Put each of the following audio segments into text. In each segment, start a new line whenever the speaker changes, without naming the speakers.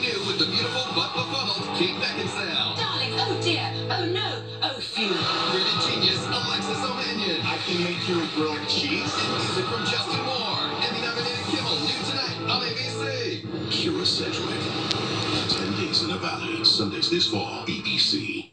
new with the beautiful but befuddled Kate Beckinsale.
Darling, oh dear, oh no, oh phew.
Creative genius Alexis Ohanian.
I can make you a grilled cheese.
And music from Justin Moore. Emmy-nominated Kimmel, new tonight on ABC.
Kira Sedgwick. 10 Days in the Valley. Sundays this fall. BBC.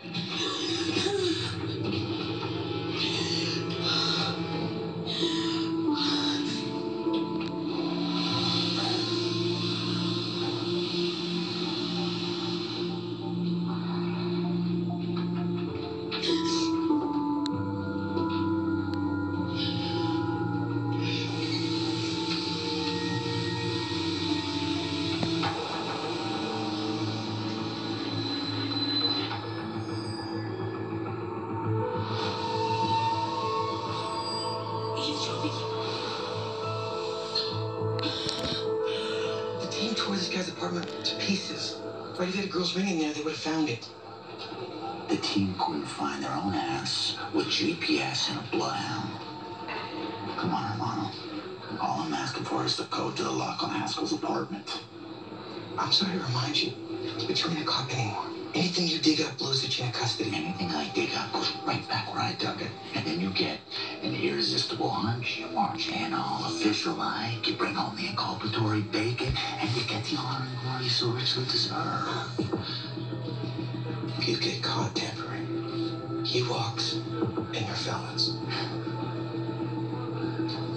The team tore this guy's apartment to pieces. Right if he had a girl's ring in there, they would have found it.
The team couldn't find their own ass with GPS and a bloodhound. Come on, Hermano. All I'm asking for is the code to the lock on Haskell's apartment.
I'm sorry to remind you, but you're not a cop anymore. Anything you dig up blows the chain of custody.
Anything I dig up goes right back where I dug it. And then you get an irresistible hunch. You march in all official-like. You bring home the inculpatory bacon. And you get the honor and glory you so richly deserve.
If you get caught tampering, he walks and you're felons.